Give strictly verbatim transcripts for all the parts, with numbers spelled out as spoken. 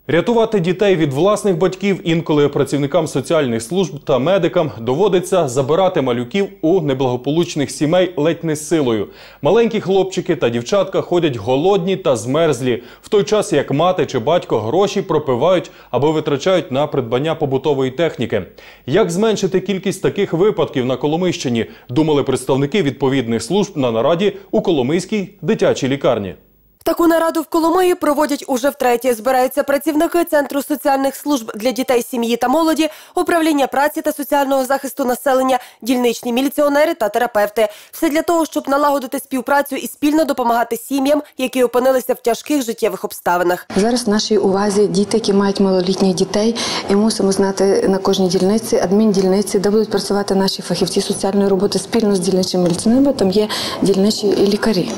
Рятувати дітей від власних батьків інколи працівникам соціальних служб та медикам доводиться забирати малюків у неблагополучних сімей ледь не з силою. Маленькі хлопчики та дівчатка ходять голодні та змерзлі, в той час як мати чи батько гроші пропивають або витрачають на придбання побутової техніки. Як зменшити кількість таких випадків на Коломийщині, думали представники відповідних служб на нараді у Коломийській дитячій лікарні. Таку нараду в Коломиї проводять уже втретє. Збираються працівники Центру соціальних служб для дітей, сім'ї та молоді, управління праці та соціального захисту населення, дільничні міліціонери та терапевти. Все для того, щоб налагодити співпрацю і спільно допомагати сім'ям, які опинилися в тяжких життєвих обставинах. Зараз в нашій увазі діти, які мають малолітніх дітей, і мусимо знати на кожній дільниці, адміндільниці, де будуть працювати наші фахівці соціальної роботи спільно з дільничними міліціонерами, там є дільничі лікарі.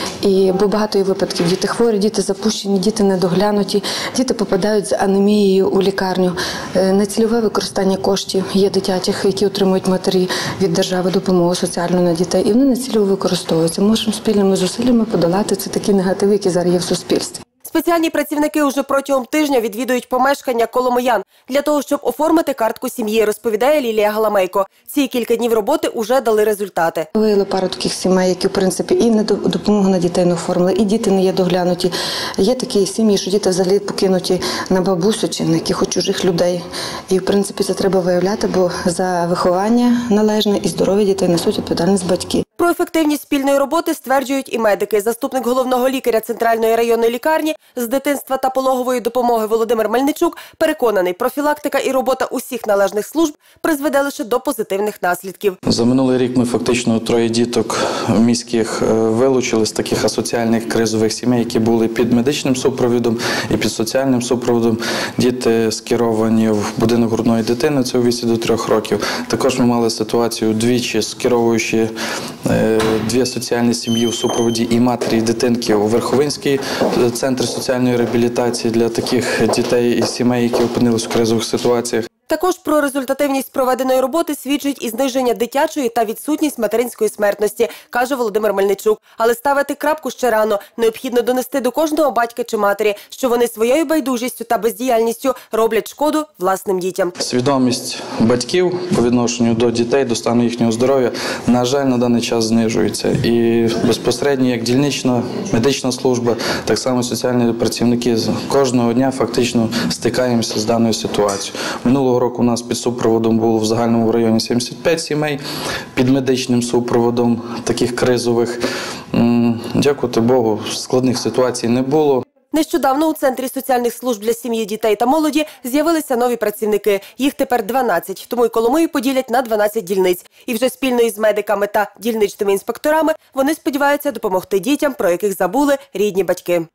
І бо багато є випадків. Діти хворі, діти запущені, діти недоглянуті, діти попадають з анемією у лікарню. Нецільове використання коштів є дитячих, які отримують матері від держави допомогу соціальну на дітей, і вони нецільово використовуються. Можемо спільними зусиллями подолати ці такі негативи, які зараз є в суспільстві. Спеціальні працівники уже протягом тижня відвідують помешкання коломиян для того, щоб оформити картку сім'ї, розповідає Лілія Галамейко. Ці кілька днів роботи вже дали результати. Виявили пару таких сімей, які, в принципі, і допомогу на дітей не оформили, і діти не є доглянуті. Є такі сім'ї, що діти взагалі покинуті на бабусю чи на якихось чужих людей. І, в принципі, це треба виявляти, бо за виховання належне і здоров'я дітей несуть відповідальність батьки. Про ефективність спільної роботи стверджують і медики. Заступник головного лікаря Центральної районної лікарні з дитинства та пологової допомоги Володимир Мельничук переконаний, профілактика і робота усіх належних служб призведе лише до позитивних наслідків. За минулий рік ми фактично троє діток міських вилучили з таких асоціальних кризових сімей, які були під медичним супровідом і під соціальним супроводом. Діти скеровані в будинок грудної дитини, це у віці до трьох років. Також ми мали ситуацію двічі, скеровуючи дві соціальні сім'ї в супроводі і матері, і дитинки у Верховинський центр соціальної реабілітації для таких дітей і сімей, які опинилися в кризових ситуаціях. Також про результативність проведеної роботи свідчить і зниження дитячої та відсутність материнської смертності, каже Володимир Мельничук. Але ставити крапку ще рано. Необхідно донести до кожного батька чи матері, що вони своєю байдужістю та бездіяльністю роблять шкоду власним дітям. Свідомість батьків по відношенню до дітей, до стану їхнього здоров'я, на жаль, на даний час знижується. І безпосередньо як дільнична медична служба, так само соціальні працівники кожного дня фактично стикаємося з даною ситуацією. Минулого року у нас під супроводом було в загальному районі сімдесят п'ять сімей, під медичним супроводом таких кризових. Дякувати Богу, складних ситуацій не було. Нещодавно у Центрі соціальних служб для сім'ї, дітей та молоді з'явилися нові працівники. Їх тепер дванадцять, тому й Коломию поділять на дванадцять дільниць. І вже спільно із медиками та дільничними інспекторами вони сподіваються допомогти дітям, про яких забули рідні батьки.